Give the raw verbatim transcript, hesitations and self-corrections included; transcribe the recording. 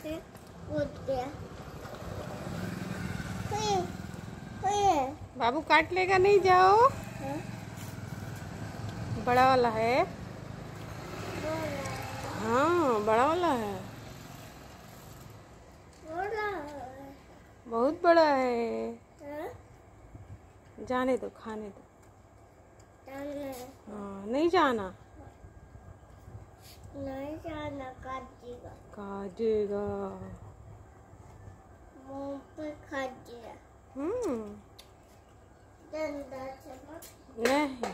के कूद गया। हुए, हुए। बाबू काट लेगा, नहीं जाओ। हाँ? बड़ा वाला है। बोला, हाँ बड़ा वाला है, बोला। बहुत बड़ा है। हाँ? जाने दो, खाने दो। जाना, हाँ नहीं जाना। नहीं जाना, काटेगा। काटेगा। मुंह पे खा दिया। हम्म डंडा से मत। नहीं।